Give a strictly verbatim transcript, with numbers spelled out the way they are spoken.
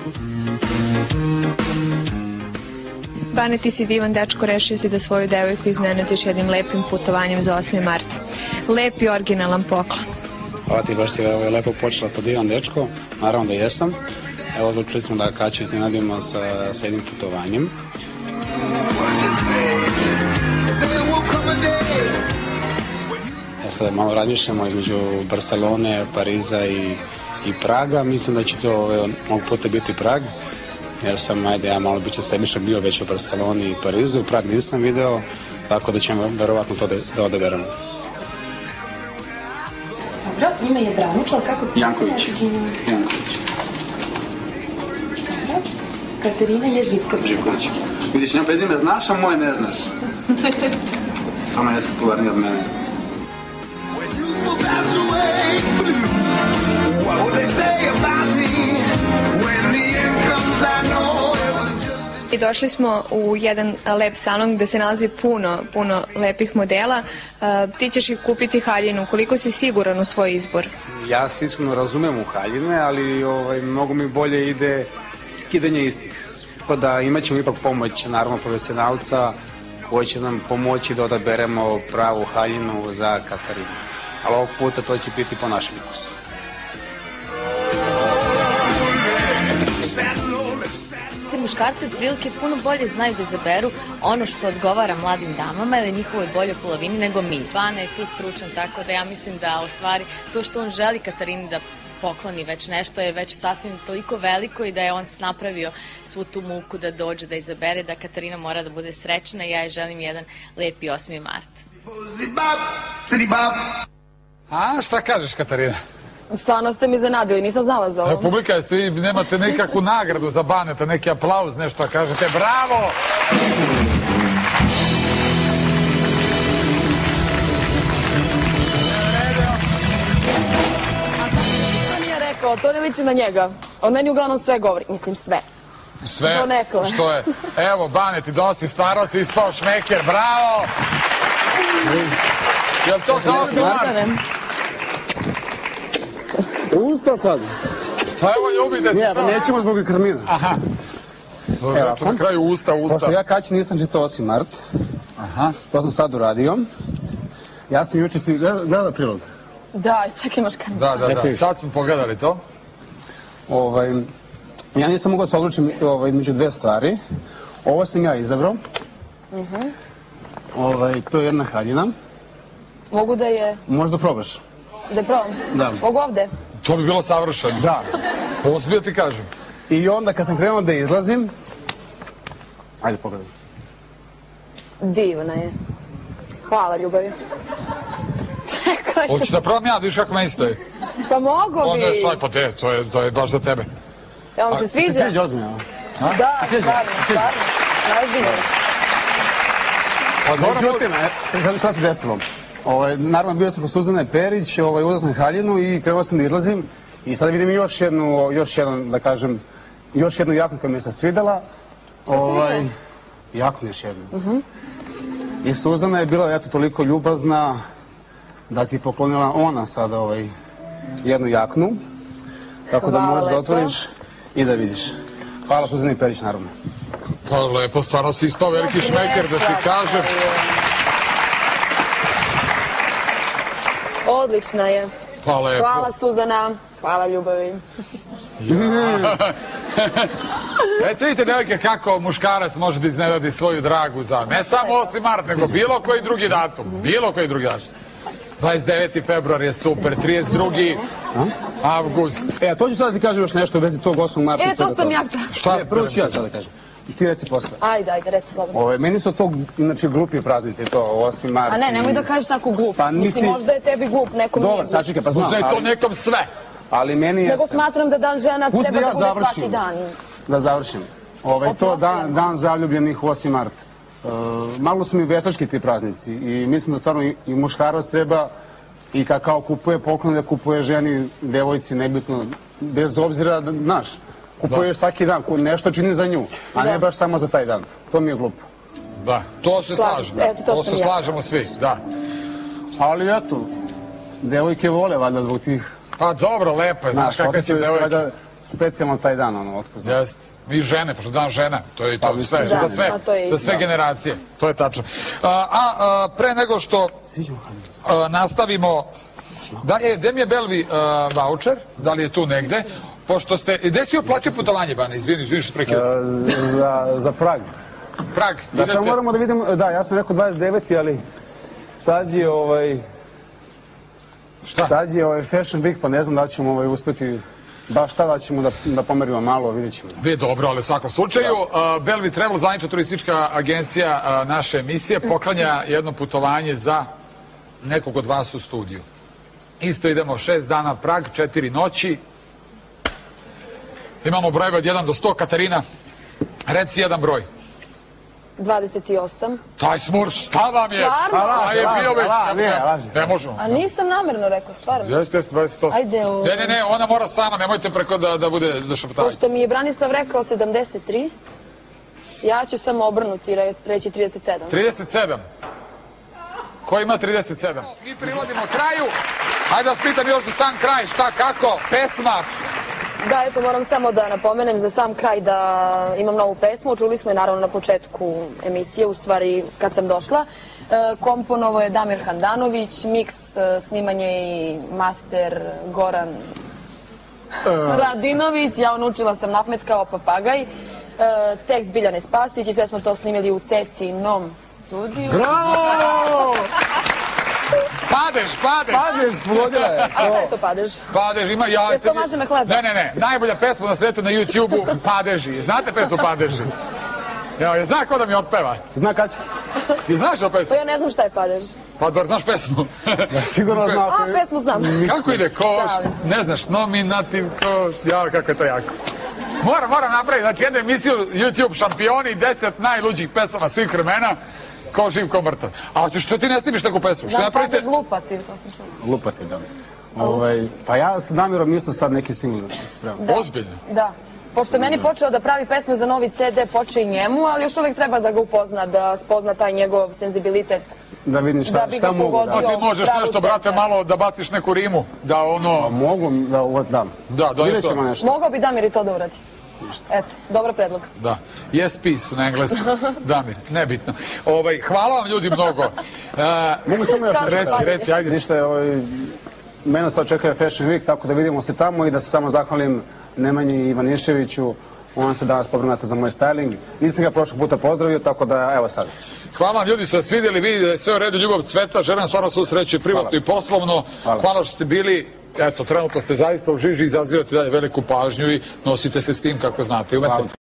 Bane, ti si divan dečko, rešio si da svoju devojku iznenadiš jednim lepim putovanjem za osmi mart. Lep i originalan poklon. Hvala ti, baš si lepo počela to divan dečko, naravno da jesam. Evo, odlučili smo da Kaću iznenadimo sa jednim putovanjem. Ja sada malo razmišljamo između Barcelone, Pariza i Praga. Mislim da će to ovog puta biti Prag, jer sam, ajde, ja malo biću sebičak bio već u Barceloni i Parizu. Prag nisam video, tako da ćemo verovatno to da odaberemo. Dobro, ime je Branislav, kako ti... Janković. Janković. Katarina je Živković. Živković. Vidiš, njom prezime znaš, a moje ne znaš. Samo je popularniji od mene. I došli smo u jedan lep salon gde se nalazi puno, puno lepih modela. Ti ćeš ih kupiti haljinu. Koliko si siguran u svoj izbor? Ja se iskreno razumem u haljine, ali mnogo mi bolje ide skidanje istih. Tako da imat ćemo ipak pomoć, naravno, profesionalca koji će nam pomoći da odaberemo pravu haljinu za Katarinu. Ali ovog puta to će biti po našem ukusu. Ti muškarci od prilike puno bolje znaju da izaberu ono što odgovara mladim damama ili njihovoj boljoj polovini nego mi. Bane je tu stručan, tako da ja mislim da u stvari to što on želi Katarini da pokloni već nešto je već sasvim toliko veliko i da je on napravio svu tu muku da dođe da izabere, da Katarina mora da bude srećna i ja je želim jedan lepi osmi mart. A, šta kažeš, Katarina? Stvarno ste mi zanadili, nisam znala za ovo. Publika, jeste vi nemate nikakvu nagradu za Baneta, neki aplauz, nešto, kažete bravo! To nije rekao, to ne liči na njega. On meni uglavnom sve govori, mislim sve. Sve, što je. Evo, Bane, ti dosi, stvarno si ispao šmeker, bravo! Jel to za osmi mart? Usta sad. Pa evo ljubite se. Nije, pa nećemo zbog Karmina. Aha. Evo, na kraju usta, usta. Pošto ja Kaći nisam čitao osmi mart. Aha. To sam sad uradio. Ja sam juče sti... Gleda prilog. Da, čak imaš Karmina. Da, da, da. Sad smo pogledali to. Ja nisam mogao da se odlučim između dve stvari. Ovo sam ja izabrao. To je jedna haljina. Mogu da je... Možda probaš. Da probam? Da. Mogu ovde? To bi bilo savršeno. Da. Ozbiljno ti kažem. I onda kad sam krenuo da izlazim... Ajde, pogledaj. Divna je. Hvala, ljubavi. Čekaj. Hoću da probam ja, da viš kako meni stoji. Pa mogu bi. Onda je šaj, pa te, to je baš za tebe. Jel vam se sviđa? Ti sviđa ozbiljno? Da, stvarno, stvarno. Ozbiljno. Međutim, šta se desilo? Naravno, bio sam kod Suzane Perić, uzeo sam haljinu i krenuo sam da izlazim. I sada vidim još jednu, još jednu, da kažem, još jednu jaknu koja mi se svidela. Šta si vidio? Jaknu još jednu. I Suzana je bila, eto, toliko ljubazna da ti poklonila ona sada jednu jaknu. Tako da možeš da otvoriš i da vidiš. Hvala Suzani Perić, naravno. Pa lepo, stvarno si ispao veliki šmeker, da ti kažem. Odlična je. Pa lepo. Hvala Suzana, hvala ljubavi. Eto vidite, devojke, kako muškarac može da iznenadi svoju dragu za ne samo osmi mart, nego bilo koji drugi datum. Bilo koji drugi datum. dvadeset deveti februar je super, trideset drugi avgust. E, a to ću sada ti kažem još nešto u vezi tog osmog marta. E, to sam ja htio. Šta? Prvo ću ja sada kažem. Ti reci posle. Ajde, ajde, reci slobodno. Meni su to, inače, glupi praznici, to osmi mart. A ne, nemoj da kažeš tako glup. Mislim, možda je tebi glup, nekom nije glup. Dobar, sačekaj, pa znam. Možda je to nekom sve. Ali meni jeste. Nego smatram da dan žena treba da bude svaki dan. Da završim. To dan zaljubljenih osmi mart. Malo su mi vesački ti praznici i mislim da stvarno i muškarac treba i kao kupuje poklon da kupuje ženi, devojci, nebitno, bez obzira, znaš, kupuješ svaki dan, nešto čini za nju, a ne baš samo za taj dan. To mi je glupo. Da, to se slažemo. To se slažemo svi, da. Ali eto, devojke vole valjda zbog tih... Pa dobro, lepo je, znaš kakve su devojke. specijalno taj dan, ono, otko znam. Jeste. Mi žene, pošto dan žena, to je i to sve, za sve, za sve generacije, to je tačno. A pre nego što nastavimo, gde mi je Belvi voucher, da li je tu negde, pošto ste, gde si oplatio putovanje, Bane, izvini, izvini što prekidam. Za Prag. Prag, da samo moramo da vidimo, da, ja sam rekao dvadeset deveti ali tad je ovaj... Šta? Tad je ovaj Fashion Week, pa ne znam da ćemo ovaj uspeti, baš tada ćemo da pomerimo malo, vidjet ćemo. Nije dobro, ali u svakom slučaju, Belvi Travel, zvanična turistička agencija naše emisije, poklanja jedno putovanje za nekog od vas u studiju. Isto idemo šest dana Prag, četiri noći. Imamo brojeve od jedan do sto, Katarina, reci jedan broj. dvadeset osam. Taj smur, šta vam je? Stvarno? A je bio već. Ne, laži. Ne možemo. A nisam namerno rekao, stvarno. Jeste, jeste, dvadeset osam. Ajde, ovo. Ne, ne, ne, ona mora sama, nemojte preko da bude da šaptanje. Pošto mi je Branislav rekao sedamdeset tri, ja ću samo obrnuti i reći trideset sedam. trideset sedam. Ko ima trideset sedam? Mi privodimo kraju. Ajde da vas pitam još za sam kraj, šta, kako, pesma. Da, eto, moram samo da napomenem za sam kraj da imam novu pesmu. Čuli smo je naravno na početku emisije, u stvari kad sam došla. Komponovo je Damir Handanović, miks, snimanje i master Goran Radinović. Ja onučila sam napamet kao papagaj. Tekst Biljane Spasić i sve smo to snimili u Cecinom studiju. Bravo! Padež, padež. Padež, pogodila je. A šta je to padež? Padež, ima ja... Jesu to maže na hleba? Ne, ne, ne. Najbolja pesma na svetu na YouTube-u, Padeži. Znate pesmu Padeži? Evo, je zna ko da mi otpeva? Zna kad će? Ti znaš o pesmu? Pa ja ne znam šta je padež. Pa dobro, znaš pesmu? Da, sigurno znam. A, pesmu znam. Kako ide koš? Ne znaš, nominativ koš. Ja, kako je to jako. Moram, moram napraviti, znači jednu emisiju YouTube šampioni, deset najluđih pesama svih vremena. Ko živ, ko mrtav. A što ti ne snimiš takvu pesmu? Znam padež lupati, to sam čula. Lupati, da. Pa ja s Damirom isto sad neki singl spremam. Ozbiljno? Da. Pošto je meni počeo da pravi pesme za novi ce de, poče i njemu, ali još uvijek treba da ga upozna, da spozna taj njegov senzibilitet. Da vidim šta mogu. A ti možeš nešto, brate, malo da baciš neku rimu, da ono... Mogu, da, da. Da, vidjet ćemo nešto. Mogao bi Damir i to da uradi. Eto, dobar predlog. Da, yes peace na engleskom. Damir, nebitno. Hvala vam ljudi mnogo. Mogu samo još reci, reci, ajde. Ništa je, mene sad čekaju Fashion Week, tako da vidimo se tamo i da se samo zahvalim Nemanji Ivaniševiću. On se danas pobrnata za moj styling. Nisam ga prošlog puta pozdravio, tako da evo sad. Hvala vam ljudi, su vas vidjeli, vidite da je sve u redu, ljubav cveta, želim stvarno svu sreću privatno i poslovno. Hvala što ste bili, eto, trenutno ste zaista u žiži, izazivate dalje veliku pažnju i nosite se s tim kako znate.